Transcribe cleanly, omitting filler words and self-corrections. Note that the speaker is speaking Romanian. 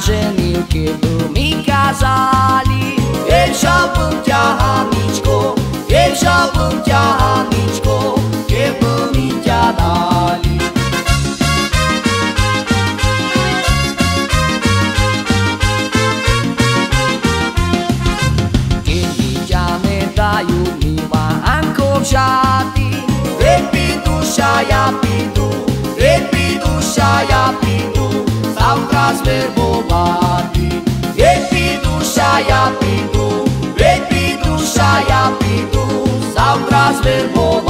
ženil, keby mi kazali. Ješal bym ťa, Haničko, ješal bym ťa, Haničko, keby mi ťa dali. Keď mi ťa nedajú, milá Anko, v šaty, duša, ja pidu, duša, ja pidu, zavtra zverbovati. Duša, ja pidu, duša, ja pidu, zavtra zverbovati.